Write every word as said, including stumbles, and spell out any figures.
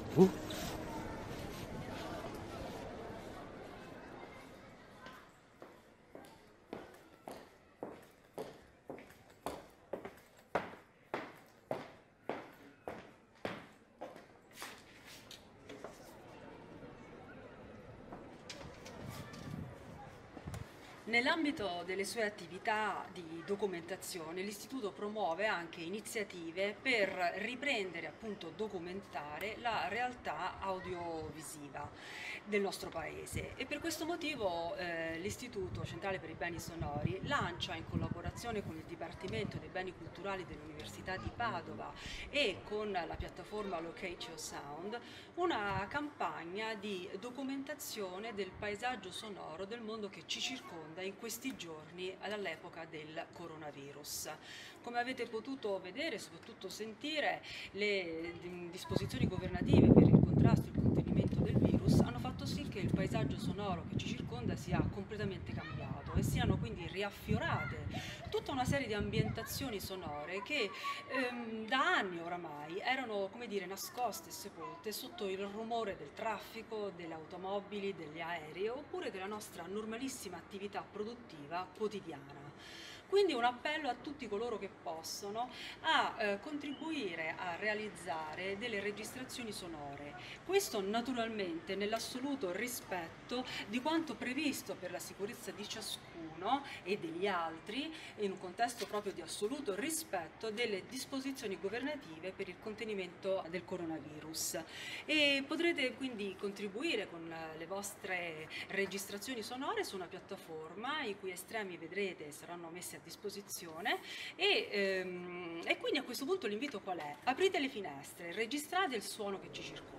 Uh. Nell'ambito delle sue attività di documentazione, l'Istituto promuove anche iniziative per riprendere, appunto, documentare la realtà audiovisiva del nostro paese e per questo motivo eh, l'Istituto Centrale per i Beni Sonori lancia, in collaborazione con il Dipartimento dei Beni Culturali dell'Università di Padova e con la piattaforma Locatio Sound, una campagna di documentazione del paesaggio sonoro del mondo che ci circonda in questi giorni all'epoca del coronavirus. Come avete potuto vedere e soprattutto sentire, le disposizioni governative per il contrasto e il contenimento del virus hanno fatto sì che il paesaggio sonoro che ci circonda sia completamente cambiato e siano quindi riaffiorate tutta una serie di ambientazioni sonore che ehm, da anni oramai erano, come dire, nascoste e sepolte sotto il rumore del traffico, delle automobili, degli aerei oppure della nostra normalissima attività produttiva quotidiana. Quindi un appello a tutti coloro che possono a eh, contribuire a realizzare delle registrazioni sonore. Questo naturalmente nell'assoluto rispetto di quanto previsto per la sicurezza di ciascuno e degli altri, in un contesto proprio di assoluto rispetto delle disposizioni governative per il contenimento del coronavirus. E potrete quindi contribuire con le vostre registrazioni sonore su una piattaforma i cui estremi, vedrete, saranno messi a disposizione e, ehm, e quindi a questo punto l'invito qual è? Aprite le finestre, registrate il suono che ci circonda.